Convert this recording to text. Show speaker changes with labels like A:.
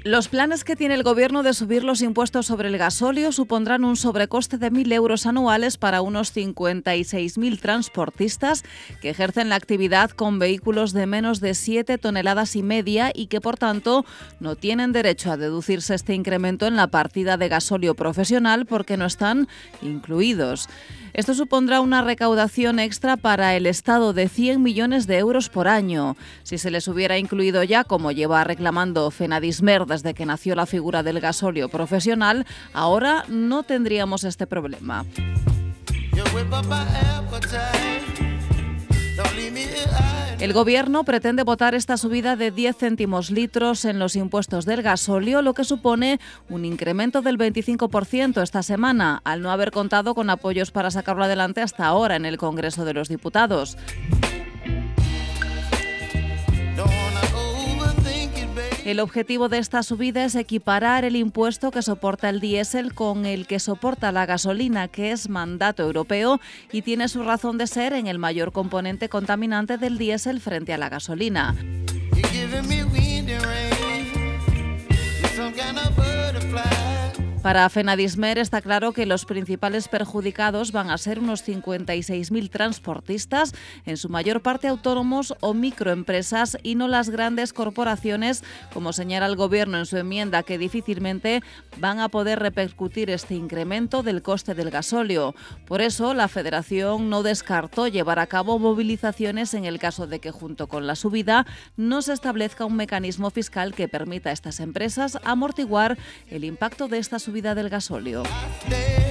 A: Los planes que tiene el Gobierno de subir los impuestos sobre el gasóleo supondrán un sobrecoste de 1.000 euros anuales para unos 56.000 transportistas que ejercen la actividad con vehículos de menos de 7,5 toneladas y que, por tanto, no tienen derecho a deducirse este incremento en la partida de gasóleo profesional porque no están incluidos. Esto supondrá una recaudación extra para el Estado de 100 millones de euros por año. Si se les hubiera incluido ya, como lleva reclamando Fenadismer desde que nació la figura del gasóleo profesional, ahora no tendríamos este problema. El Gobierno pretende votar esta subida de 10 céntimos litros en los impuestos del gasóleo, lo que supone un incremento del 25% esta semana, al no haber contado con apoyos para sacarlo adelante hasta ahora en el Congreso de los Diputados. El objetivo de esta subida es equiparar el impuesto que soporta el diésel con el que soporta la gasolina, que es mandato europeo y tiene su razón de ser en el mayor componente contaminante del diésel frente a la gasolina. Para Fenadismer está claro que los principales perjudicados van a ser unos 56.000 transportistas, en su mayor parte autónomos o microempresas, y no las grandes corporaciones, como señala el Gobierno en su enmienda, que difícilmente van a poder repercutir este incremento del coste del gasóleo. Por eso, la Federación no descartó llevar a cabo movilizaciones en el caso de que, junto con la subida, no se establezca un mecanismo fiscal que permita a estas empresas amortiguar el impacto de esta subida del gasóleo.